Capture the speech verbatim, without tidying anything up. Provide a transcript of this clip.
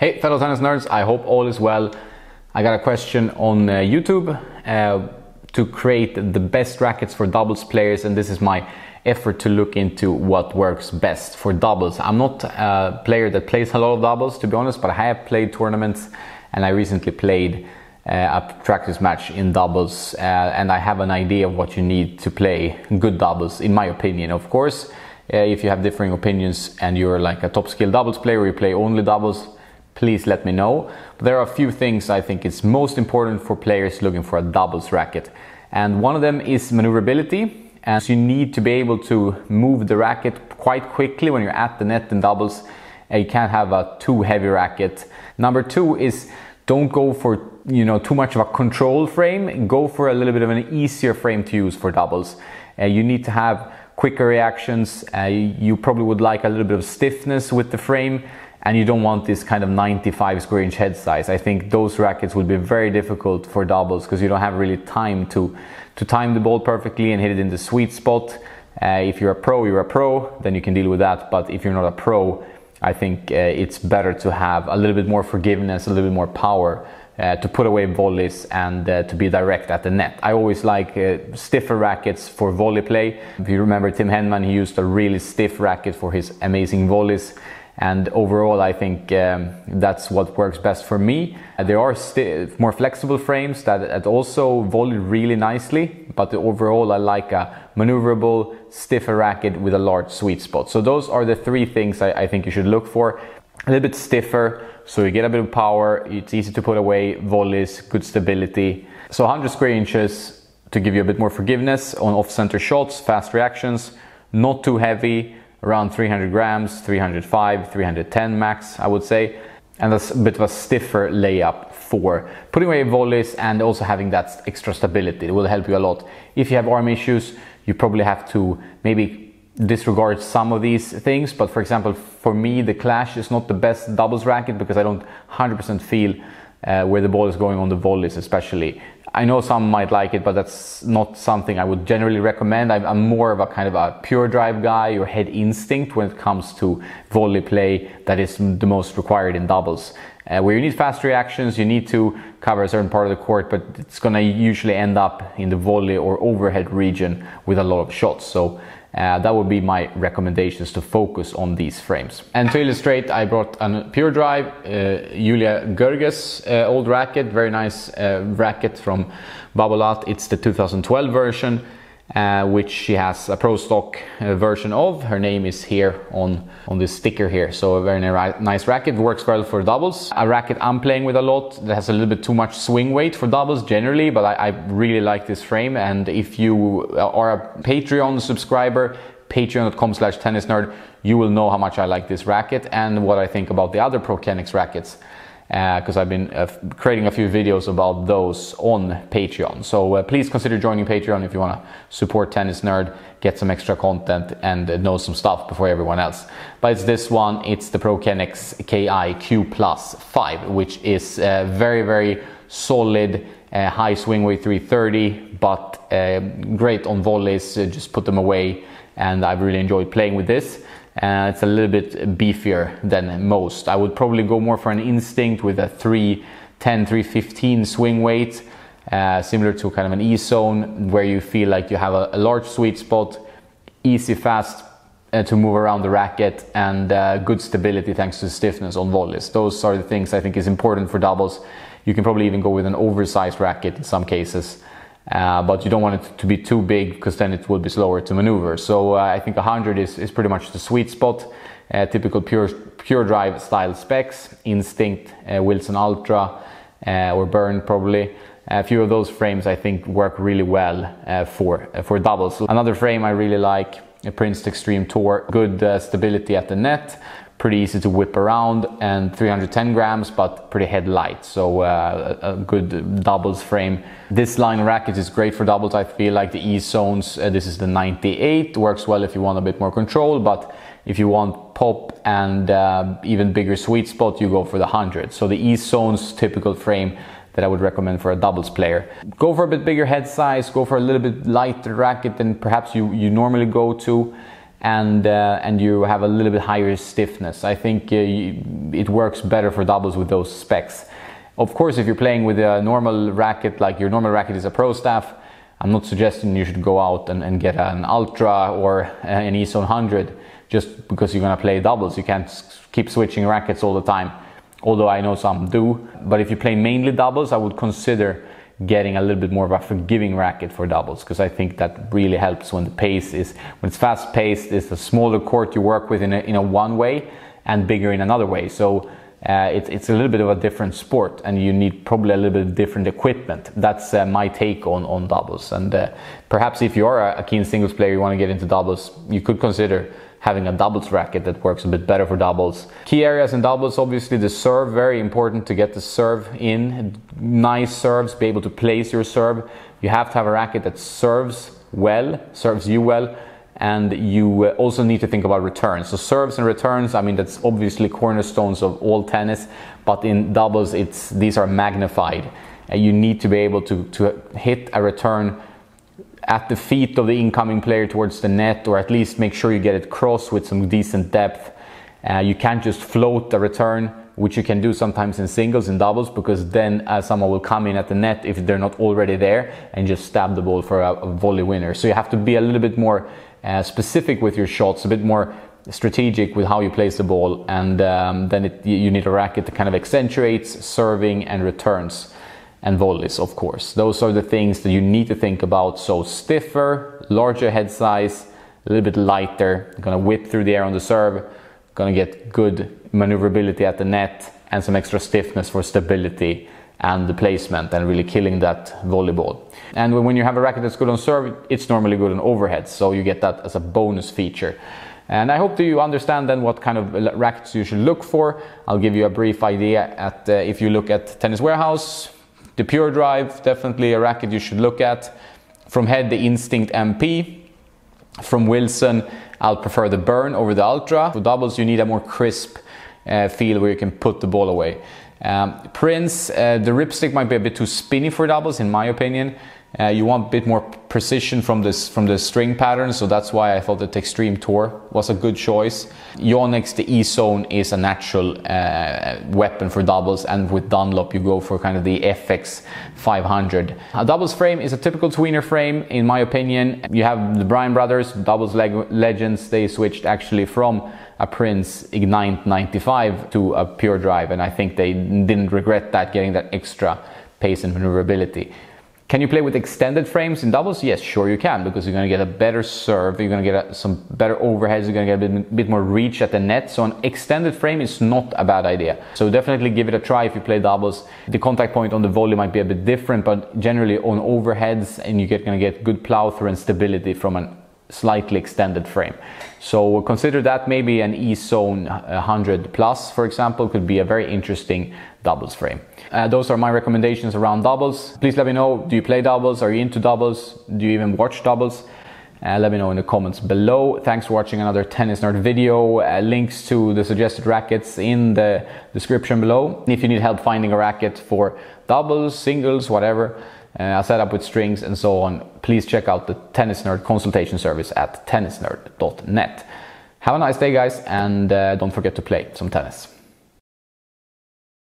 Hey fellow tennis nerds, I hope all is well. I got a question on uh, YouTube uh, to create the best rackets for doubles players, and this is my effort to look into what works best for doubles. I'm not a player that plays a lot of doubles, to be honest, but I have played tournaments and I recently played uh, a practice match in doubles, uh, and I have an idea of what you need to play good doubles, in my opinion. Of course, uh, if you have differing opinions and you're like a top skill doubles player or you play only doubles, please let me know. But there are a few things I think it's most important for players looking for a doubles racket. And one of them is maneuverability. And so you need to be able to move the racket quite quickly when you're at the net in doubles. And you can't have a too heavy racket. Number two is don't go for you know too much of a control frame. Go for a little bit of an easier frame to use for doubles. Uh, you need to have quicker reactions. Uh, you probably would like a little bit of stiffness with the frame. And you don't want this kind of ninety-five square inch head size. I think those rackets will be very difficult for doubles because you don't have really time to, to time the ball perfectly and hit it in the sweet spot. Uh, if you're a pro, you're a pro, then you can deal with that. But if you're not a pro, I think uh, it's better to have a little bit more forgiveness, a little bit more power uh, to put away volleys and uh, to be direct at the net. I always like uh, stiffer rackets for volley play. If you remember Tim Henman, he used a really stiff racket for his amazing volleys. And overall, I think um, that's what works best for me. Uh, there are more flexible frames that, that also volley really nicely, but overall I like a maneuverable, stiffer racket with a large sweet spot. So those are the three things I, I think you should look for. A little bit stiffer, so you get a bit of power, it's easy to put away volleys, good stability. So one hundred square inches to give you a bit more forgiveness on off-center shots, fast reactions, not too heavy, around three hundred grams, three hundred five, three hundred ten max, I would say. And that's a bit of a stiffer layup for putting away volleys and also having that extra stability. It will help you a lot. If you have arm issues, you probably have to maybe disregard some of these things. But for example, for me, the Clash is not the best doubles racket because I don't one hundred percent feel uh, where the ball is going on the volleys especially. I know some might like it, but that's not something I would generally recommend. I'm more of a kind of a pure drive guy or head instinct when it comes to volley play that is the most required in doubles. Uh, where you need fast reactions, you need to cover a certain part of the court, but it's going to usually end up in the volley or overhead region with a lot of shots. So uh, that would be my recommendations to focus on these frames. And to illustrate, I brought a pure drive, uh, Julia Görges uh, old racket, very nice uh, racket from Babolat. It's the two thousand twelve version, uh, which she has a pro stock uh, version of. Her name is here on, on this sticker here. So a very nice racket, works well for doubles. A racket I'm playing with a lot that has a little bit too much swing weight for doubles generally, but I, I really like this frame. And if you are a Patreon subscriber, patreon dot com slash tennis nerd, you will know how much I like this racket and what I think about the other ProKennex rackets. Because uh, I've been uh, creating a few videos about those on Patreon. So uh, please consider joining Patreon if you want to support Tennis Nerd, get some extra content and uh, know some stuff before everyone else. But it's this one, it's the ProKennex K I Q Plus five, which is uh, very, very solid, uh, high swing weight three thirty, but uh, great on volleys, uh, just put them away. And I've really enjoyed playing with this. Uh, it's a little bit beefier than most. I would probably go more for an instinct with a three ten, three fifteen swing weight, uh, similar to kind of an E-zone where you feel like you have a, a large sweet spot, easy, fast uh, to move around the racket, and uh, good stability thanks to stiffness on volleys. Those are the things I think is important for doubles. You can probably even go with an oversized racket in some cases. Uh, but you don't want it to be too big because then it will be slower to maneuver. So uh, I think one hundred is, is pretty much the sweet spot. Uh, typical pure pure drive style specs, Instinct, uh, Wilson Ultra uh, or Burn probably. A few of those frames I think work really well uh, for, uh, for doubles. Another frame I really like, a Princeton Extreme Tour, good uh, stability at the net. Pretty easy to whip around and three hundred ten grams, but pretty head light. So uh, a good doubles frame. This line of rackets is great for doubles. I feel like the E-zones, uh, this is the ninety-eight, works well if you want a bit more control, but if you want pop and uh, even bigger sweet spot, you go for the one hundred. So the E-zones typical frame that I would recommend for a doubles player. Go for a bit bigger head size, go for a little bit lighter racket than perhaps you, you normally go to. and uh, and you have a little bit higher stiffness. I think uh, you, it works better for doubles with those specs. Of course, if you're playing with a normal racket, like your normal racket is a Pro Staff, I'm not suggesting you should go out and, and get an Ultra or an E-Zone one hundred just because you're going to play doubles. You can't keep switching rackets all the time, although I know some do. But if you play mainly doubles, I would consider getting a little bit more of a forgiving racket for doubles, because I think that really helps when the pace is, when it's fast paced, it's a smaller court you work with in a, in a one way and bigger in another way. So uh, it's, it's a little bit of a different sport, and you need probably a little bit different equipment. That's uh, my take on, on doubles. And uh, perhaps if you are a, a keen singles player, you want to get into doubles, you could consider having a doubles racket that works a bit better for doubles. Key areas in doubles, obviously the serve, very important to get the serve in. Nice serves, be able to place your serve. You have to have a racket that serves well, serves you well, and you also need to think about returns. So serves and returns, I mean, that's obviously cornerstones of all tennis, but in doubles, it's these are magnified. And you need to be able to, to hit a return at the feet of the incoming player towards the net, or at least make sure you get it cross with some decent depth. Uh, you can't just float the return, which you can do sometimes in singles and doubles, because then uh, someone will come in at the net if they're not already there and just stab the ball for a, a volley winner. So you have to be a little bit more uh, specific with your shots, a bit more strategic with how you place the ball, and um, then it, you need a racket that kind of accentuates serving and returns. And volleys, of course. Those are the things that you need to think about. So stiffer, larger head size, a little bit lighter, gonna whip through the air on the serve, gonna get good maneuverability at the net, and some extra stiffness for stability and the placement, and really killing that volleyball. And when you have a racket that's good on serve, it's normally good on overheads, so you get that as a bonus feature. And I hope that you understand then what kind of rackets you should look for. I'll give you a brief idea. At uh, if you look at Tennis Warehouse, the Pure Drive, definitely a racket you should look at. From Head, the Instinct M P. From Wilson, I'll prefer the Burn over the Ultra. For doubles, you need a more crisp uh, feel where you can put the ball away. Um, Prince, uh, the Ripstick might be a bit too spinny for doubles, in my opinion. Uh, you want a bit more precision from this from the string pattern, so that's why I thought that Extreme Tour was a good choice. Yonex, the E-Zone, is a natural uh, weapon for doubles, and with Dunlop you go for kind of the F X five hundred. A doubles frame is a typical tweener frame, in my opinion. You have the Bryan brothers, doubles leg legends. They switched actually from a Prince Ignite ninety-five to a Pure Drive, and I think they didn't regret that, getting that extra pace and maneuverability. Can you play with extended frames in doubles? Yes, sure you can, because you're going to get a better serve, you're going to get a, some better overheads, you're going to get a bit, bit more reach at the net. So an extended frame is not a bad idea. So definitely give it a try if you play doubles. The contact point on the volley might be a bit different, but generally on overheads, and you're going to get good plow through and stability from a slightly extended frame. So consider that. Maybe an E-Zone one hundred plus, for example, could be a very interesting doubles frame. Uh, those are my recommendations around doubles. Please let me know, do you play doubles? Are you into doubles? Do you even watch doubles? Uh, let me know in the comments below. Thanks for watching another Tennis Nerd video. Uh, links to the suggested rackets in the description below. If you need help finding a racket for doubles, singles, whatever, uh, a setup with strings and so on, please check out the Tennis Nerd consultation service at tennis nerd dot net. Have a nice day, guys, and uh, don't forget to play some tennis.